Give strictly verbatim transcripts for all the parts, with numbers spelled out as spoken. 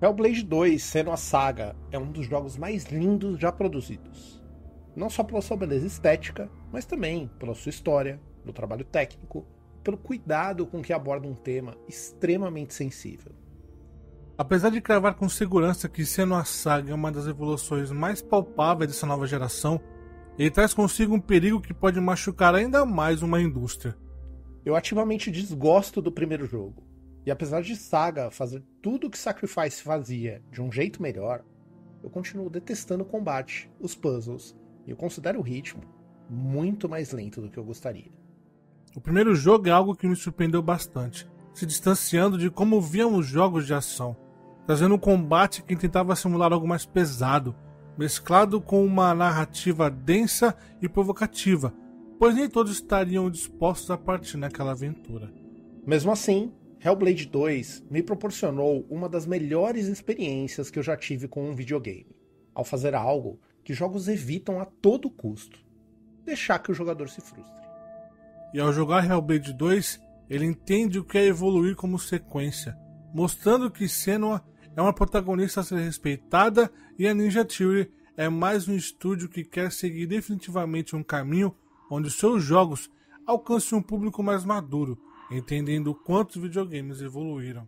Hellblade dois, Senua's Saga, é um dos jogos mais lindos já produzidos. Não só pela sua beleza estética, mas também pela sua história, pelo trabalho técnico, pelo cuidado com que aborda um tema extremamente sensível. Apesar de cravar com segurança que Senua's Saga é uma das evoluções mais palpáveis dessa nova geração, ele traz consigo um perigo que pode machucar ainda mais uma indústria. Eu ativamente desgosto do primeiro jogo, e apesar de Saga fazer tudo o que Sacrifice fazia de um jeito melhor, eu continuo detestando o combate, os puzzles, e eu considero o ritmo muito mais lento do que eu gostaria. O primeiro jogo é algo que me surpreendeu bastante, se distanciando de como víamos jogos de ação, trazendo um combate que tentava simular algo mais pesado, mesclado com uma narrativa densa e provocativa, pois nem todos estariam dispostos a partir naquela aventura. Mesmo assim, Hellblade dois me proporcionou uma das melhores experiências que eu já tive com um videogame, ao fazer algo que jogos evitam a todo custo, deixar que o jogador se frustre. E ao jogar Hellblade dois, ele entende o que é evoluir como sequência, mostrando que Senua é uma protagonista a ser respeitada e a Ninja Theory é mais um estúdio que quer seguir definitivamente um caminho onde seus jogos alcancem um público mais maduro, entendendo o quanto os videogames evoluíram.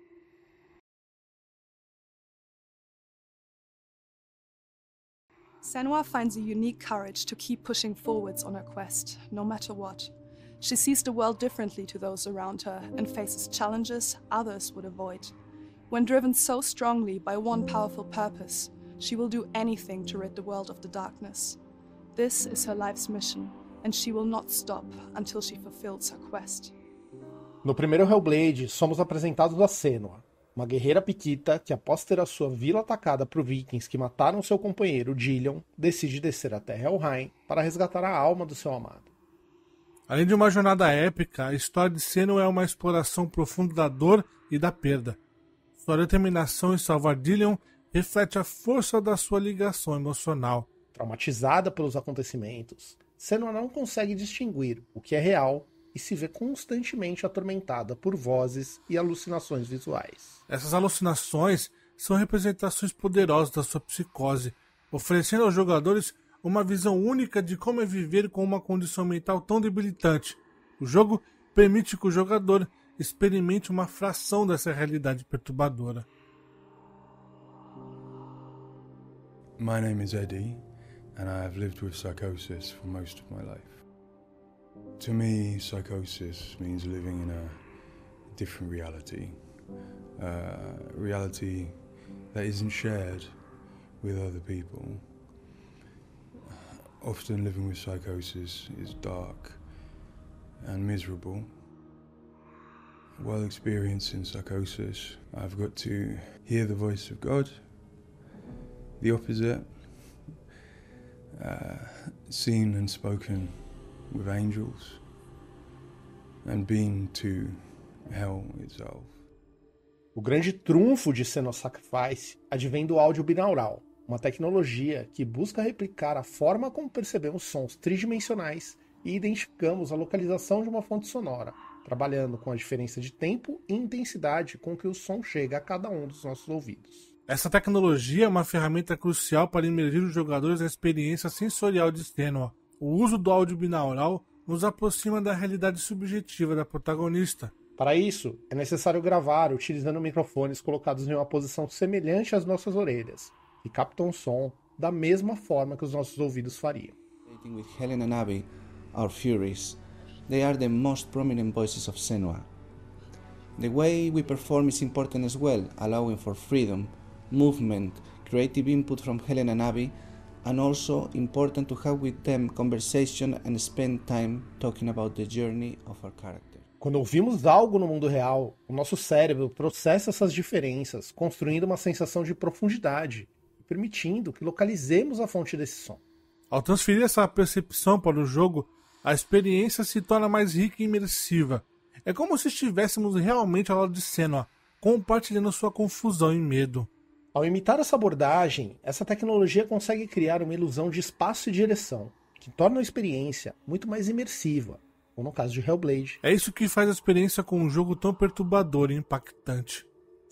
Senua finds a unique courage to keep pushing forwards on her quest, no matter what. She sees the world differently to those around her and faces challenges others would avoid. When driven so strongly by one powerful purpose, she will do anything to rid the world of the darkness. This is her life's mission, and she will not stop until she fulfills her quest. No primeiro Hellblade, somos apresentados a Senua, uma guerreira piquita que, após ter a sua vila atacada por vikings que mataram seu companheiro Dillion, decide descer até Helheim para resgatar a alma do seu amado. Além de uma jornada épica, a história de Senua é uma exploração profunda da dor e da perda. Sua determinação em salvar Dillion reflete a força da sua ligação emocional. Traumatizada pelos acontecimentos, Senua não consegue distinguir o que é real e se vê constantemente atormentada por vozes e alucinações visuais. Essas alucinações são representações poderosas da sua psicose, oferecendo aos jogadores uma visão única de como é viver com uma condição mental tão debilitante. O jogo permite que o jogador experimente uma fração dessa realidade perturbadora. My name is Eddie, and I have lived with psychosis for most of my life. To me, psychosis means living in a different reality, a reality that isn't shared with other people. Often living with psychosis is dark and miserable. While experiencing psychosis, I've got to hear the voice of God, the opposite, uh, seen and spoken with angels, and been to hell itself. O grande trunfo de Senua's Sacrifice advém do áudio binaural, uma tecnologia que busca replicar a forma como percebemos sons tridimensionais e identificamos a localização de uma fonte sonora, trabalhando com a diferença de tempo e intensidade com que o som chega a cada um dos nossos ouvidos. Essa tecnologia é uma ferramenta crucial para imergir os jogadores na experiência sensorial de Senua. O uso do áudio binaural nos aproxima da realidade subjetiva da protagonista. Para isso, é necessário gravar utilizando microfones colocados em uma posição semelhante às nossas orelhas, e captam o som da mesma forma que os nossos ouvidos fariam. With Helen and Abby, our Furies, they are the most prominent voices of Senua. The way we perform is important as well, allowing for freedom, movement, creative input from Helen and Abby, and also important to have with them conversation and spend time talking about the journey of our character. Quando ouvimos algo no mundo real, o nosso cérebro processa essas diferenças, construindo uma sensação de profundidade, permitindo que localizemos a fonte desse som. Ao transferir essa percepção para o jogo, a experiência se torna mais rica e imersiva. É como se estivéssemos realmente ao lado de Senua, compartilhando sua confusão e medo. Ao imitar essa abordagem, essa tecnologia consegue criar uma ilusão de espaço e direção, que torna a experiência muito mais imersiva, como no caso de Hellblade. É isso que faz a experiência com um jogo tão perturbador e impactante.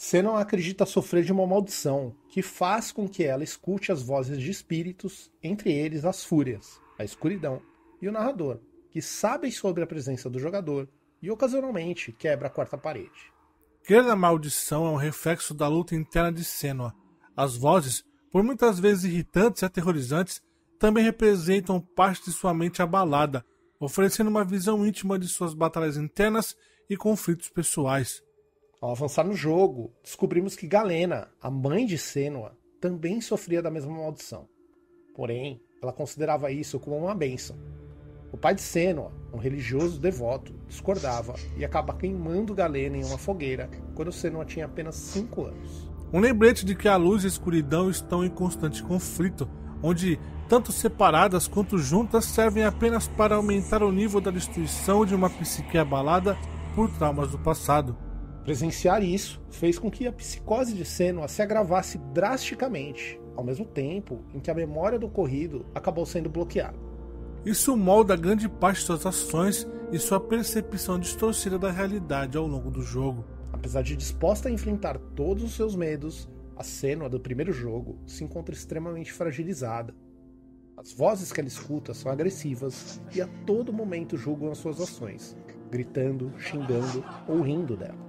Senua acredita sofrer de uma maldição que faz com que ela escute as vozes de espíritos, entre eles as fúrias, a escuridão e o narrador, que sabem sobre a presença do jogador e ocasionalmente quebra a quarta parede. Crer na maldição é um reflexo da luta interna de Senua. As vozes, por muitas vezes irritantes e aterrorizantes, também representam parte de sua mente abalada, oferecendo uma visão íntima de suas batalhas internas e conflitos pessoais. Ao avançar no jogo, descobrimos que Galena, a mãe de Senua, também sofria da mesma maldição. Porém, ela considerava isso como uma bênção. O pai de Senua, um religioso devoto, discordava e acaba queimando Galena em uma fogueira quando Senua tinha apenas cinco anos. Um lembrete de que a luz e a escuridão estão em constante conflito, onde, tanto separadas quanto juntas, servem apenas para aumentar o nível da destruição de uma psique abalada por traumas do passado. Presenciar isso fez com que a psicose de Senua se agravasse drasticamente, ao mesmo tempo em que a memória do ocorrido acabou sendo bloqueada. Isso molda grande parte de suas ações e sua percepção distorcida da realidade ao longo do jogo. Apesar de disposta a enfrentar todos os seus medos, a Senua do primeiro jogo se encontra extremamente fragilizada. As vozes que ela escuta são agressivas e a todo momento julgam as suas ações, gritando, xingando ou rindo dela.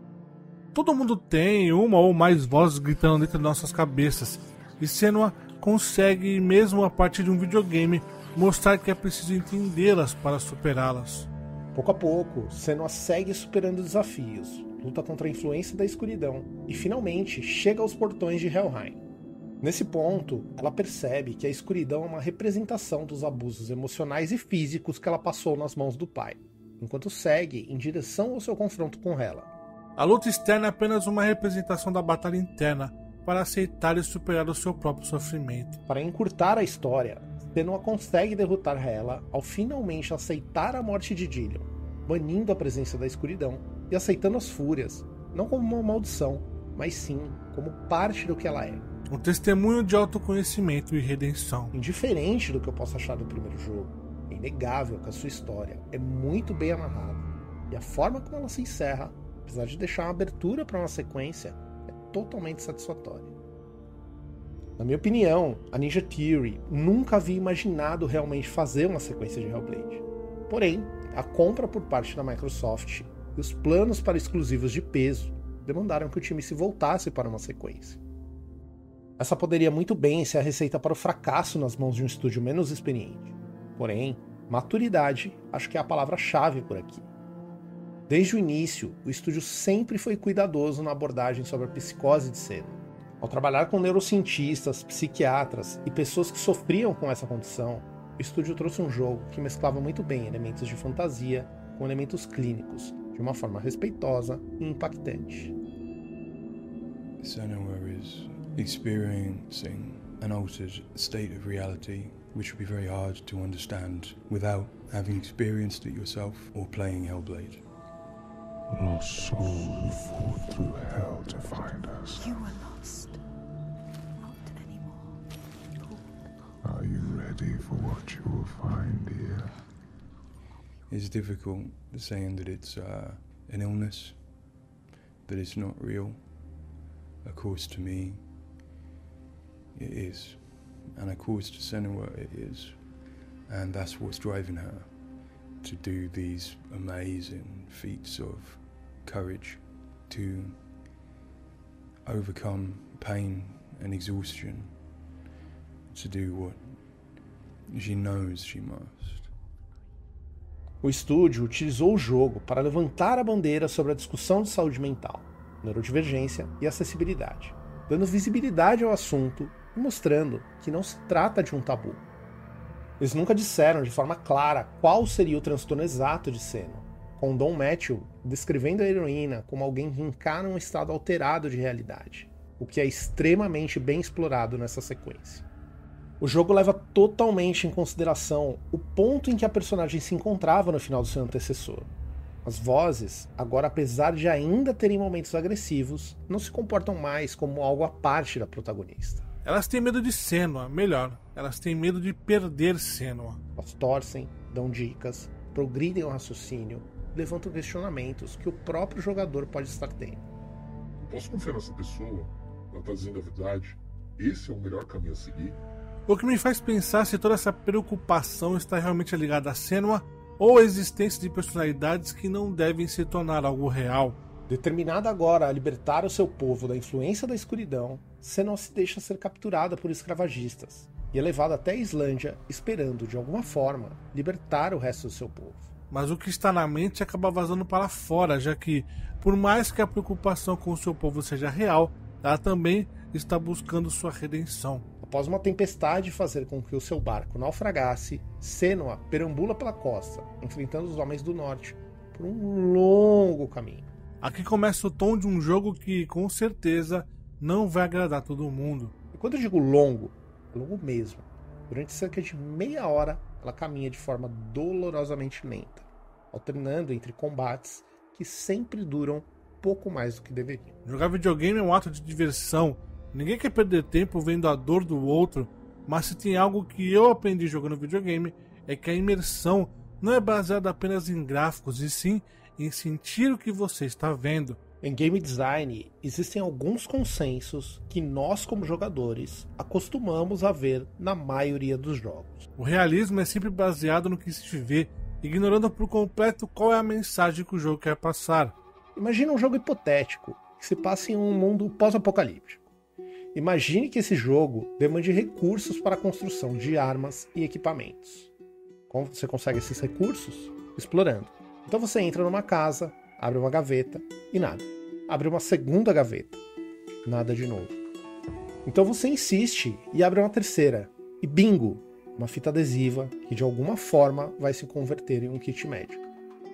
Todo mundo tem uma ou mais vozes gritando dentro de nossas cabeças, e Senua consegue, mesmo a partir de um videogame, mostrar que é preciso entendê-las para superá-las. Pouco a pouco, Senua segue superando desafios, luta contra a influência da escuridão e finalmente chega aos portões de Helheim. Nesse ponto, ela percebe que a escuridão é uma representação dos abusos emocionais e físicos que ela passou nas mãos do pai, enquanto segue em direção ao seu confronto com Hela. A luta externa é apenas uma representação da batalha interna, para aceitar e superar o seu próprio sofrimento. Para encurtar a história, Senua consegue derrotar Hela ao finalmente aceitar a morte de Dillion, banindo a presença da escuridão e aceitando as fúrias, não como uma maldição, mas sim como parte do que ela é. Um testemunho de autoconhecimento e redenção. Indiferente do que eu possa achar do primeiro jogo, é inegável que a sua história é muito bem amarrada, e a forma como ela se encerra, apesar de deixar uma abertura para uma sequência, é totalmente satisfatória. Na minha opinião, a Ninja Theory nunca havia imaginado realmente fazer uma sequência de Hellblade. Porém, a compra por parte da Microsoft e os planos para exclusivos de peso demandaram que o time se voltasse para uma sequência. Essa poderia muito bem ser a receita para o fracasso nas mãos de um estúdio menos experiente. Porém, maturidade acho que é a palavra-chave por aqui. Desde o início, o estúdio sempre foi cuidadoso na abordagem sobre a psicose de Senua. Ao trabalhar com neurocientistas, psiquiatras e pessoas que sofriam com essa condição, o estúdio trouxe um jogo que mesclava muito bem elementos de fantasia com elementos clínicos, de uma forma respeitosa e impactante. Senua is experiencing an altered state of reality, which would be very hard to understand without having experienced it yourself or playing Hellblade. Lost soul who fought through hell to find us. You were lost. Not anymore. Are you ready for what you will find here? It's difficult saying that it's uh, an illness, that it's not real. Of course, to me, it is. And of course, to Senua, it is. And that's what's driving her to do these amazing feats of courage, to overcome pain and exhaustion, to do what she knows she must. O estúdio utilizou o jogo para levantar a bandeira sobre a discussão de saúde mental, neurodivergência e acessibilidade, dando visibilidade ao assunto e mostrando que não se trata de um tabu. Eles nunca disseram de forma clara qual seria o transtorno exato de Senua, com Don Matthew descrevendo a heroína como alguém que encara um estado alterado de realidade, o que é extremamente bem explorado nessa sequência. O jogo leva totalmente em consideração o ponto em que a personagem se encontrava no final do seu antecessor. As vozes, agora apesar de ainda terem momentos agressivos, não se comportam mais como algo à parte da protagonista. Elas têm medo de Senua, melhor, elas têm medo de perder Senua. Elas torcem, dão dicas, progridem o raciocínio, levantam questionamentos que o próprio jogador pode estar tendo. posso confiar nessa pessoa? Ela tá dizendo a verdade? Esse é o melhor caminho a seguir? O que me faz pensar se toda essa preocupação está realmente ligada a Senua ou a existência de personalidades que não devem se tornar algo real. Determinada agora a libertar o seu povo da influência da escuridão, Senua se deixa ser capturada por escravagistas e é levada até a Islândia, esperando, de alguma forma, libertar o resto do seu povo. Mas o que está na mente acaba vazando para fora, já que, por mais que a preocupação com o seu povo seja real, ela também está buscando sua redenção. Após uma tempestade fazer com que o seu barco naufragasse, Senua perambula pela costa, enfrentando os homens do norte por um longo caminho. Aqui começa o tom de um jogo que, com certeza, não vai agradar todo mundo. E quando eu digo longo, é longo mesmo. Durante cerca de meia hora, ela caminha de forma dolorosamente lenta, alternando entre combates que sempre duram pouco mais do que deveriam. Jogar videogame é um ato de diversão. Ninguém quer perder tempo vendo a dor do outro, mas se tem algo que eu aprendi jogando videogame é que a imersão não é baseada apenas em gráficos, e sim em sentir o que você está vendo. Em game design, existem alguns consensos que nós, como jogadores, acostumamos a ver na maioria dos jogos. O realismo é sempre baseado no que se vê, ignorando por completo qual é a mensagem que o jogo quer passar. Imagine um jogo hipotético que se passa em um mundo pós-apocalíptico. Imagine que esse jogo demande recursos para a construção de armas e equipamentos. Como você consegue esses recursos? Explorando. Então você entra numa casa, abre uma gaveta e nada. Abre uma segunda gaveta, nada de novo. Então você insiste e abre uma terceira. E bingo! Uma fita adesiva que de alguma forma vai se converter em um kit médico.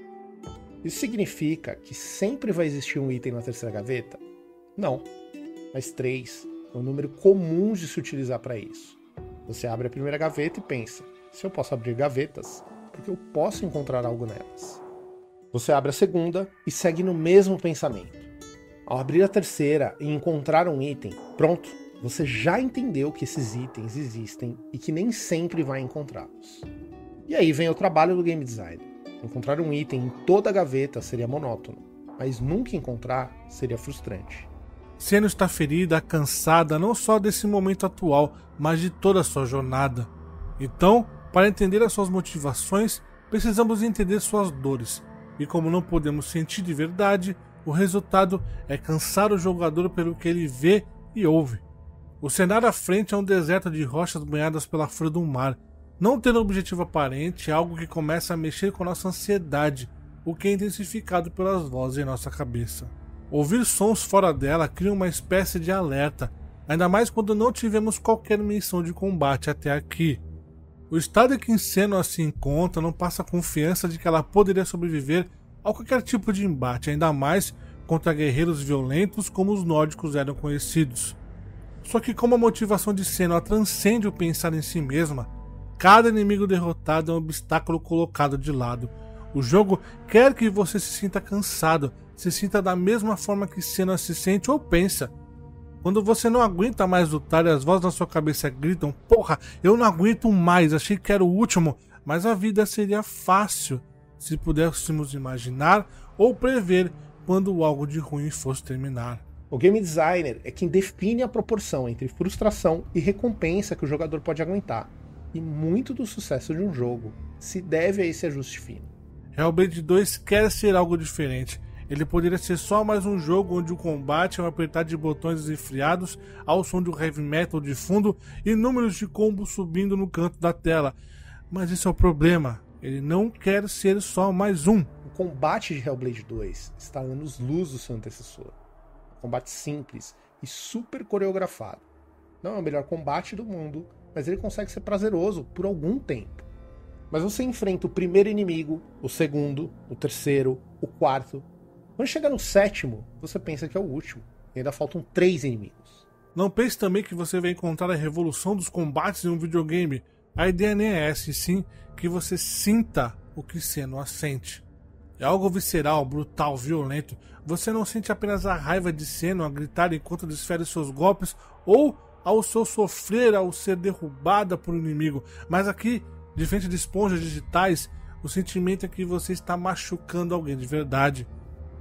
Isso significa que sempre vai existir um item na terceira gaveta? Não, mas três é um número comum de se utilizar para isso. Você abre a primeira gaveta e pensa, se eu posso abrir gavetas, porque eu posso encontrar algo nelas. Você abre a segunda e segue no mesmo pensamento. Ao abrir a terceira e encontrar um item, pronto, você já entendeu que esses itens existem e que nem sempre vai encontrá-los. E aí vem o trabalho do game design. Encontrar um item em toda a gaveta seria monótono, mas nunca encontrar seria frustrante. Senua está ferida, cansada não só desse momento atual, mas de toda a sua jornada. Então, para entender as suas motivações, precisamos entender suas dores. E como não podemos sentir de verdade, o resultado é cansar o jogador pelo que ele vê e ouve. O cenário à frente é um deserto de rochas banhadas pela fúria do mar. Não ter um objetivo aparente é algo que começa a mexer com nossa ansiedade, o que é intensificado pelas vozes em nossa cabeça. Ouvir sons fora dela cria uma espécie de alerta, ainda mais quando não tivemos qualquer missão de combate até aqui. O estado em que Senua se encontra não passa a confiança de que ela poderia sobreviver a qualquer tipo de embate, ainda mais contra guerreiros violentos como os nórdicos eram conhecidos. Só que como a motivação de Senua transcende o pensar em si mesma, cada inimigo derrotado é um obstáculo colocado de lado. O jogo quer que você se sinta cansado, se sinta da mesma forma que Senua se sente ou pensa. Quando você não aguenta mais lutar e as vozes na sua cabeça gritam, porra, eu não aguento mais, achei que era o último, mas a vida seria fácil se pudéssemos imaginar ou prever quando algo de ruim fosse terminar. O game designer é quem define a proporção entre frustração e recompensa que o jogador pode aguentar, e muito do sucesso de um jogo se deve a esse ajuste fino. Hellblade dois quer ser algo diferente. Ele poderia ser só mais um jogo onde o combate é um apertar de botões desenfreados ao som de um heavy metal de fundo e números de combos subindo no canto da tela. Mas esse é o problema. Ele não quer ser só mais um. O combate de Hellblade dois está a anos-luz do seu antecessor. Um combate simples e super coreografado. Não é o melhor combate do mundo, mas ele consegue ser prazeroso por algum tempo. Mas você enfrenta o primeiro inimigo, o segundo, o terceiro, o quarto. Quando chega no sétimo, você pensa que é o último. E ainda faltam três inimigos. Não pense também que você vai encontrar a revolução dos combates em um videogame. A ideia nem é essa, e sim que você sinta o que Senua sente. É algo visceral, brutal, violento. Você não sente apenas a raiva de Senua gritar enquanto desfere seus golpes ou ao seu sofrer ao ser derrubada por um inimigo. Mas aqui, diferente de esponjas digitais, o sentimento é que você está machucando alguém de verdade.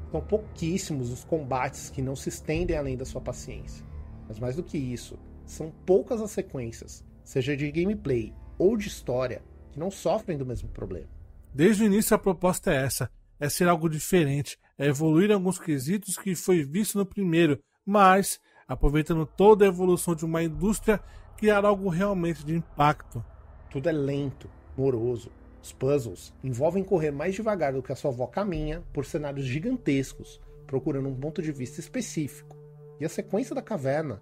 São pouquíssimos os combates que não se estendem além da sua paciência. Mas mais do que isso, são poucas as sequências, seja de gameplay ou de história, que não sofrem do mesmo problema. Desde o início a proposta é essa, é ser algo diferente, é evoluir em alguns quesitos que foi visto no primeiro, mas, aproveitando toda a evolução de uma indústria, criar algo realmente de impacto. Tudo é lento, moroso. Os puzzles envolvem correr mais devagar do que a sua avó caminha por cenários gigantescos, procurando um ponto de vista específico. E a sequência da caverna,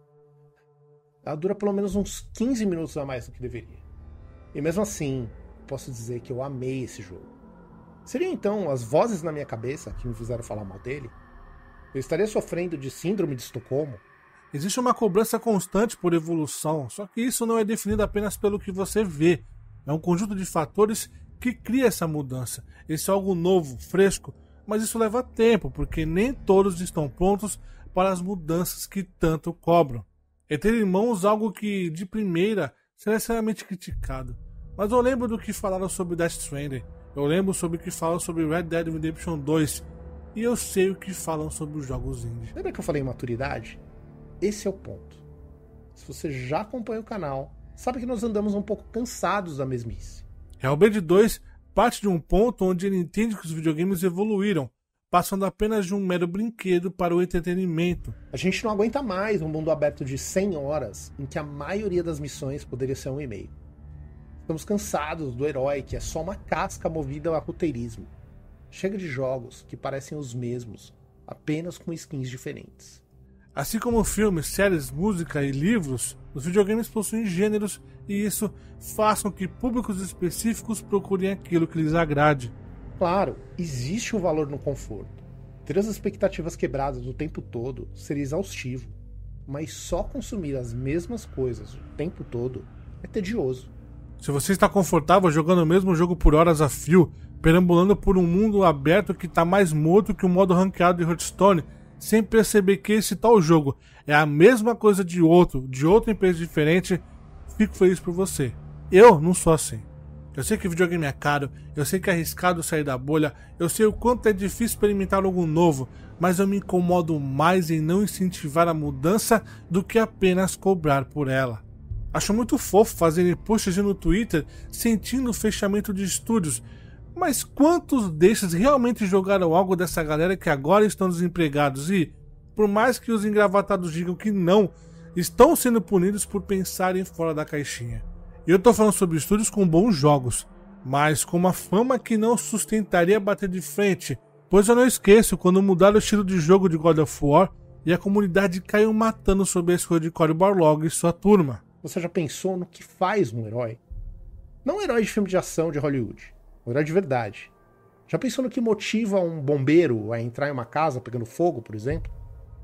ela dura pelo menos uns quinze minutos a mais do que deveria. E mesmo assim, posso dizer que eu amei esse jogo. Seriam então as vozes na minha cabeça que me fizeram falar mal dele? Eu estaria sofrendo de síndrome de Estocolmo? Existe uma cobrança constante por evolução, só que isso não é definido apenas pelo que você vê. É um conjunto de fatores que cria essa mudança. Esse é algo novo, fresco, mas isso leva tempo, porque nem todos estão prontos para as mudanças que tanto cobram. É ter em mãos algo que, de primeira, será extremamente criticado. Mas eu lembro do que falaram sobre Death Stranding, eu lembro sobre o que falam sobre Red Dead Redemption dois, e eu sei o que falam sobre os jogos indie. Lembra que eu falei maturidade? Esse é o ponto. Se você já acompanha o canal, sabe que nós andamos um pouco cansados da mesmice. Hellblade dois parte de um ponto onde ele entende que os videogames evoluíram, passando apenas de um mero brinquedo para o entretenimento. A gente não aguenta mais um mundo aberto de cem horas, em que a maioria das missões poderia ser um e-mail. Estamos cansados do herói que é só uma casca movida a roteirismo. Chega de jogos que parecem os mesmos, apenas com skins diferentes. Assim como filmes, séries, música e livros, os videogames possuem gêneros e isso faz com que públicos específicos procurem aquilo que lhes agrade. Claro, existe o valor no conforto. Ter as expectativas quebradas o tempo todo seria exaustivo, mas só consumir as mesmas coisas o tempo todo é tedioso. Se você está confortável jogando o mesmo jogo por horas a fio, perambulando por um mundo aberto que está mais morto que o modo ranqueado de Hearthstone, sem perceber que esse tal jogo é a mesma coisa de outro, de outra empresa diferente, fico feliz por você. Eu não sou assim. Eu sei que videogame é caro, eu sei que é arriscado sair da bolha, eu sei o quanto é difícil experimentar algo novo, mas eu me incomodo mais em não incentivar a mudança do que apenas cobrar por ela. Acho muito fofo fazerem posts no Twitter sentindo o fechamento de estúdios, mas quantos desses realmente jogaram algo dessa galera que agora estão desempregados e, por mais que os engravatados digam que não, estão sendo punidos por pensarem fora da caixinha? E eu tô falando sobre estúdios com bons jogos, mas com uma fama que não sustentaria bater de frente, pois eu não esqueço quando mudaram o estilo de jogo de God of War e a comunidade caiu matando sob a escolha de Cory Barlog e sua turma. Você já pensou no que faz um herói? Não um herói de filme de ação de Hollywood. Um herói de verdade. Já pensou no que motiva um bombeiro a entrar em uma casa pegando fogo, por exemplo?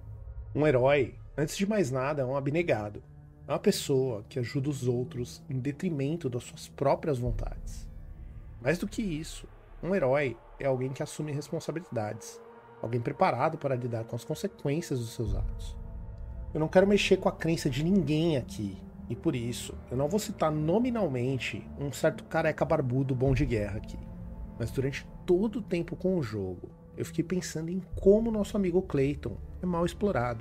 Um herói, antes de mais nada, é um abnegado. É uma pessoa que ajuda os outros em detrimento das suas próprias vontades. Mais do que isso, um herói é alguém que assume responsabilidades. Alguém preparado para lidar com as consequências dos seus atos. Eu não quero mexer com a crença de ninguém aqui. E por isso, eu não vou citar nominalmente um certo careca barbudo bom de guerra aqui. Mas durante todo o tempo com o jogo, eu fiquei pensando em como nosso amigo Clayton é mal explorado.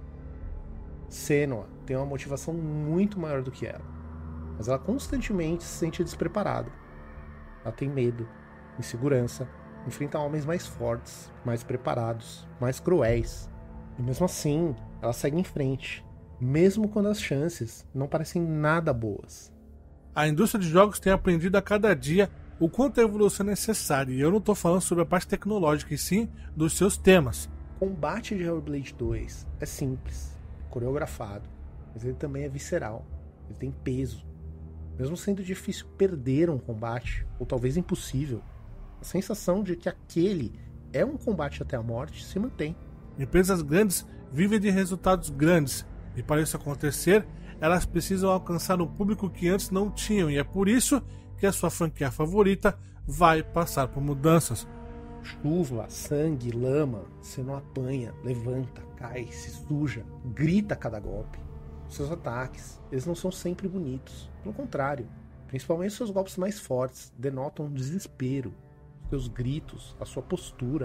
Senua tem uma motivação muito maior do que ela, mas ela constantemente se sente despreparada. Ela tem medo, insegurança, enfrenta homens mais fortes, mais preparados, mais cruéis. E mesmo assim, ela segue em frente. Mesmo quando as chances não parecem nada boas. A indústria de jogos tem aprendido a cada dia o quanto a evolução é necessária, e eu não estou falando sobre a parte tecnológica, e sim dos seus temas. O combate de Hellblade dois é simples, coreografado, mas ele também é visceral, ele tem peso. Mesmo sendo difícil perder um combate, ou talvez impossível, a sensação de que aquele é um combate até a morte se mantém. Empresas grandes vivem de resultados grandes, e para isso acontecer, elas precisam alcançar um público que antes não tinham, e é por isso que a sua franquia favorita vai passar por mudanças. Chuva, sangue, lama, você não apanha, levanta, cai, se suja, grita a cada golpe. Seus ataques, eles não são sempre bonitos. Pelo contrário, principalmente seus golpes mais fortes denotam desespero. Seus gritos, a sua postura,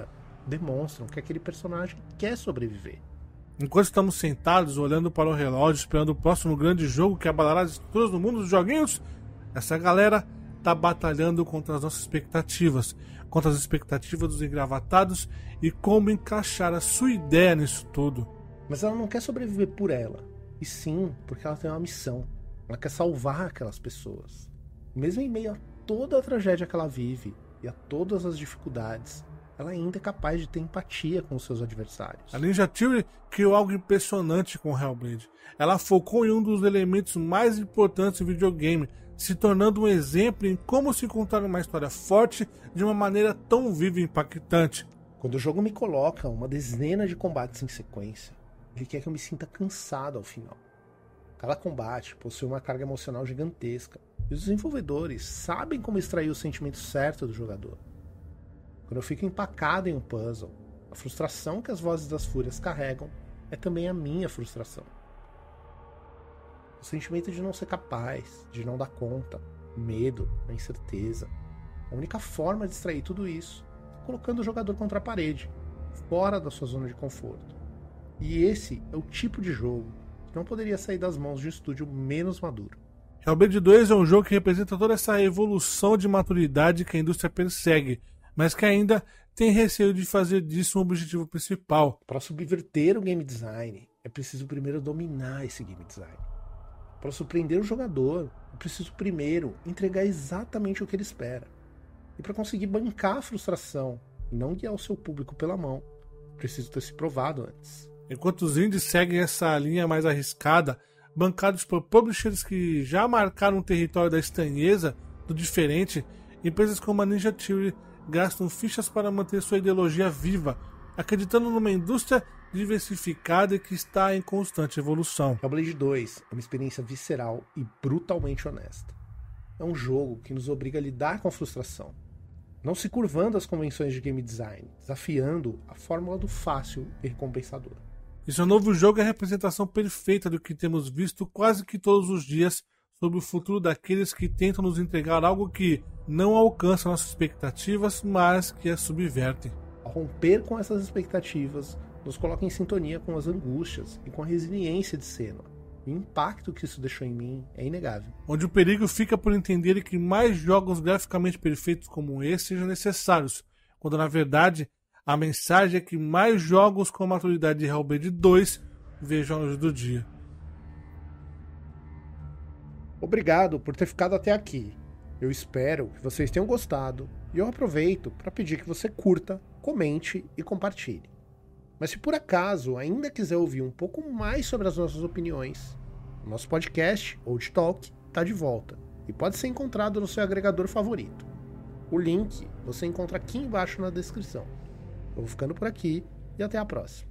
demonstram que aquele personagem quer sobreviver. Enquanto estamos sentados, olhando para o relógio, esperando o próximo grande jogo que abalará as estruturas do mundo dos joguinhos, essa galera tá batalhando contra as nossas expectativas, contra as expectativas dos engravatados e como encaixar a sua ideia nisso tudo. Mas ela não quer sobreviver por ela, e sim porque ela tem uma missão. Ela quer salvar aquelas pessoas. Mesmo em meio a toda a tragédia que ela vive e a todas as dificuldades, ela ainda é capaz de ter empatia com os seus adversários. A Ninja Theory criou algo impressionante com Hellblade. Ela focou em um dos elementos mais importantes do videogame, se tornando um exemplo em como se contar uma história forte de uma maneira tão viva e impactante. Quando o jogo me coloca uma dezena de combates em sequência, ele quer que eu me sinta cansado ao final. Cada combate possui uma carga emocional gigantesca, e os desenvolvedores sabem como extrair o sentimento certo do jogador. Quando eu fico empacado em um puzzle, a frustração que as vozes das fúrias carregam é também a minha frustração. O sentimento de não ser capaz, de não dar conta, o medo, a incerteza. A única forma de extrair tudo isso é colocando o jogador contra a parede, fora da sua zona de conforto. E esse é o tipo de jogo que não poderia sair das mãos de um estúdio menos maduro. Hellblade dois é um jogo que representa toda essa evolução de maturidade que a indústria persegue, mas que ainda tem receio de fazer disso um objetivo principal. Para subverter o game design, é preciso primeiro dominar esse game design. Para surpreender o jogador, é preciso primeiro entregar exatamente o que ele espera. E para conseguir bancar a frustração e não guiar o seu público pela mão, é preciso ter se provado antes. Enquanto os indies seguem essa linha mais arriscada, bancados por publishers que já marcaram o território da estranheza, do diferente, empresas como a Ninja Theory gastam fichas para manter sua ideologia viva, acreditando numa indústria diversificada e que está em constante evolução. Hellblade dois é uma experiência visceral e brutalmente honesta. É um jogo que nos obriga a lidar com a frustração, não se curvando às convenções de game design, desafiando a fórmula do fácil e recompensador. E seu novo jogo é a representação perfeita do que temos visto quase que todos os dias sobre o futuro daqueles que tentam nos entregar algo que não alcança nossas expectativas, mas que as subverte. Ao romper com essas expectativas, nos coloca em sintonia com as angústias e com a resiliência de Senua. O impacto que isso deixou em mim é inegável. Onde o perigo fica por entender que mais jogos graficamente perfeitos como esse sejam necessários, quando na verdade a mensagem é que mais jogos com a maturidade de Hellblade dois vejam a luz do dia. Obrigado por ter ficado até aqui. Eu espero que vocês tenham gostado e eu aproveito para pedir que você curta, comente e compartilhe. Mas se por acaso ainda quiser ouvir um pouco mais sobre as nossas opiniões, o nosso podcast, Old Talk, está de volta e pode ser encontrado no seu agregador favorito. O link você encontra aqui embaixo na descrição. Eu vou ficando por aqui e até a próxima.